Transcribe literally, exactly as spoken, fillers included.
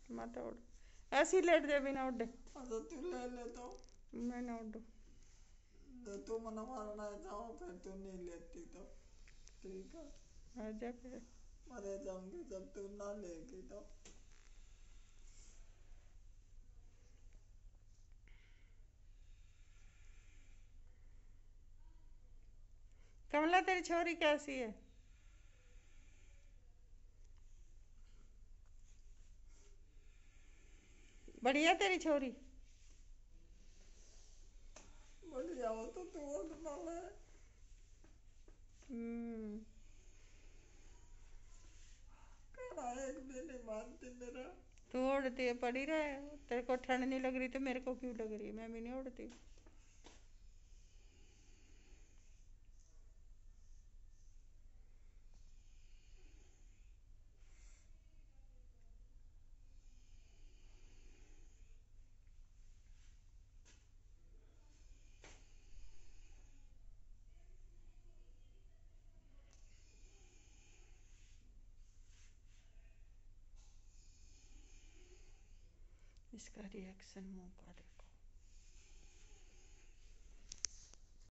मत उड़, ऐसी लेट दे बिना उड़े। अच्छा तू ले ले तो। मैं ना उड़ू। तो तू मना मारना चाहो फिर तू नहीं लेती तो ठीक है। आजा फिर। मरे जाऊंगी जब तू ना लेगी तो। कमला तेरी छोरी कैसी है? बढ़िया तेरी छोरी? बढ़िया हो तो तू उड़ना ले। हम्म। कहना एक भी नहीं मानती मेरा। तू उड़ती है, पड़ी रहे। तेरे को ठंड नहीं लग रही तो मेरे को क्यों लग रही है? मैं भी नहीं उड़ती। इसका रिएक्शन मुंह का